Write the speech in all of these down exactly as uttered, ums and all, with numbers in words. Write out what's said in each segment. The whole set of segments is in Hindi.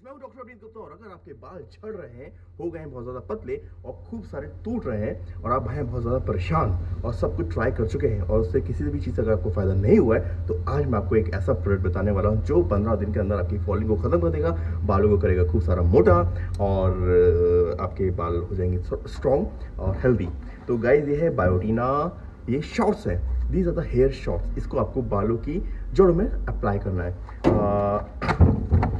मैं हूं डॉक्टर अभिनीत गुप्ता और अगर आपके बाल झड़ रहे हैं, हो गए हैं बहुत ज़्यादा पतले और खूब सारे टूट रहे हैं और आप हैं बहुत ज़्यादा परेशान और सब कुछ ट्राई कर चुके हैं और उससे किसी भी चीज़ से अगर आपको फ़ायदा नहीं हुआ है, तो आज मैं आपको एक ऐसा प्रोडक्ट बताने वाला हूं जो पंद्रह दिन के अंदर आपकी फॉलिंग को ख़त्म कर देगा, बालों को करेगा खूब सारा मोटा और आपके बाल हो जाएंगे स्ट्रॉन्ग और हेल्दी। तो गाइज ये है बायोटीना, ये शॉर्ट्स है, these are the hair shots. इसको आपको बालों की जड़ों में अप्लाई करना है। आ,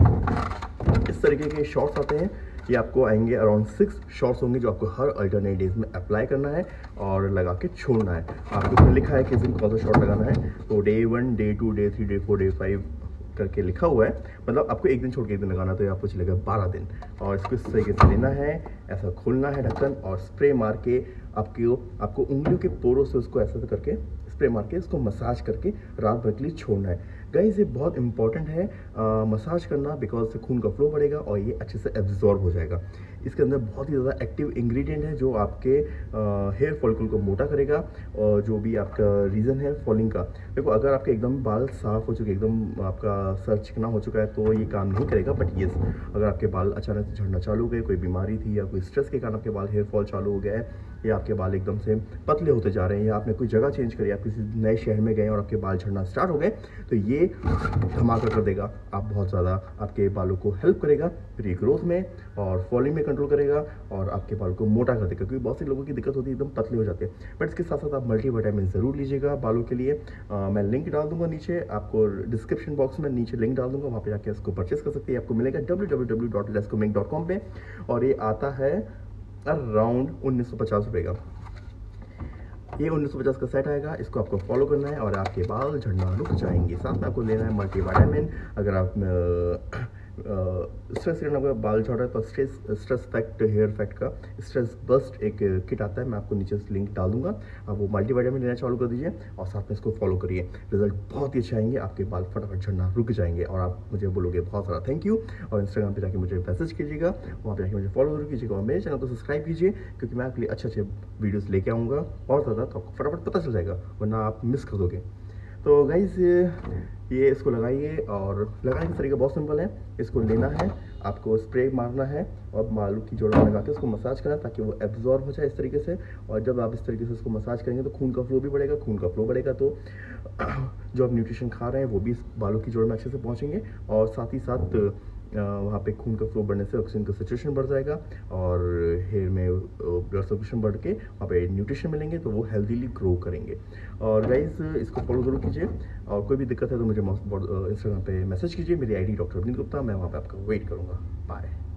इस तरीके के शॉर्ट्स आते हैं, ये आपको आएंगे अराउंड सिक्स शॉर्ट्स होंगे जो आपको हर अल्टरनेट डेज में अप्लाई करना है और लगा के छोड़ना है। आपको तो लिखा है किस दिन कौन सा शॉर्ट लगाना है, तो day one, day two, day three, day four, day five करके लिखा हुआ है। मतलब आपको एक दिन छोड़ के एक दिन लगाना, तो आपको चलेगा बारह दिन। और इसको इस तरीके से लेना है, ऐसा खोलना है ढक्कन और स्प्रे मार के आपकी आपको उंगलियों के पोरों से उसको ऐसा करके स्प्रे मार के इसको मसाज करके रात भर के लिए छोड़ना है। गाइस ये बहुत इंपॉर्टेंट है आ, मसाज करना, बिकॉज से खून का फ्लो बढ़ेगा और ये अच्छे से एब्जॉर्ब हो जाएगा। इसके अंदर बहुत ही ज़्यादा एक्टिव इंग्रेडिएंट है जो आपके हेयर फॉलिकल को मोटा करेगा और जो भी आपका रीज़न है फॉलिंग का। देखो अगर आपके एकदम बाल साफ हो चुके, एकदम आपका सर चिकना हो चुका है तो ये काम नहीं करेगा। बट येस, अगर आपके बाल अचानक से झड़ना चालू हो गए, कोई बीमारी थी या कोई स्ट्रेस के कारण आपके बाल हेयर फॉल चालू हो गया है, या आपके बाल एकदम से पतले होते जा रहे हैं, या आपने कोई जगह चेंज करी, आप किसी नए शहर में गए और आपके बाल झड़ना स्टार्ट हो गए, तो ये धमाका कर देगा। आप बहुत ज़्यादा आपके बालों को हेल्प करेगा प्री ग्रोथ में और फॉलिंग में कंट्रोल करेगा और आपके बालों को मोटा कर देगा। क्योंकि बहुत से लोगों की दिक्कत होती है, एकदम पतले हो जाते हैं। बट इसके साथ साथ आप मल्टी विटामिन ज़रूर लीजिएगा बालों के लिए। आ, मैं लिंक डाल दूंगा नीचे, आपको डिस्क्रिप्शन बॉक्स में नीचे लिंक डाल दूंगा, वहाँ पे जाके इसको परचेस कर सकते हैं। आपको मिलेगा डब्ल्यू डब्ल्यू डब्ल्यू डॉट लेस्कोमेक डॉट कॉम पे और ये आता है अराउंड उन्नीस सौ पचास रुपये का। ये उन्नीस सौ पचास का सेट आएगा, इसको आपको फॉलो करना है और आपके बाल झड़ना रुक जाएंगे। साथ में आपको लेना है मल्टी विटामिन। अगर आप स्ट्रेस करना आपका बाल झड़ रहा है तो stress stress fact hair fact का स्ट्रेस बस्ट एक किट आता है, मैं आपको नीचे से लिंक डाल दूंगा। आप वो मल्टी विटामिन लेना चालू कर दीजिए और साथ में इसको फॉलो करिए, रिजल्ट बहुत ही अच्छे आएंगे, आपके बाल फटाफट झड़ना रुक जाएंगे और आप मुझे बोलोगे बहुत सारा थैंक यू। और इंस्टाग्राम पे जाके मुझे मैसेज कीजिएगा, वहाँ पे जाके मुझे फॉलो जरूर कीजिएगा और मेरे चैनल को सब्सक्राइब कीजिए, क्योंकि मैं आपके लिए अच्छे अच्छे वीडियोज़ लेके आऊँगा और ज़्यादा, तो आपको फटाफट पता चल जाएगा, वरना आप मिस कर दोगे। तो गाइज ये इसको लगाइए और लगाने का तरीका बहुत सिंपल है। इसको लेना है, आपको स्प्रे मारना है और बालों की जोड़ में लगा के उसको मसाज करना है ताकि वो एब्जॉर्ब हो जाए इस तरीके से। और जब आप इस तरीके से उसको मसाज करेंगे तो खून का फ्लो भी बढ़ेगा, खून का फ्लो बढ़ेगा तो जो आप न्यूट्रिशन खा रहे हैं वो भी इस बालों की जोड़ में अच्छे से पहुँचेंगे और साथ ही साथ वहाँ पे खून का फ्लो बढ़ने से ऑक्सीजन का सैचुरेशन बढ़ जाएगा और हेयर में ब्लड सर्कुलेशन बढ़ के वहाँ पे न्यूट्रिशन मिलेंगे तो वो हेल्दीली ग्रो करेंगे। और गाइज इसको फॉलो जरूर कीजिए और कोई भी दिक्कत है तो मुझे इंस्टाग्राम पे मैसेज कीजिए, मेरी आईडी डॉक्टर अभिनीत गुप्ता, मैं वहाँ पे आपका वेट करूँगा। बाय।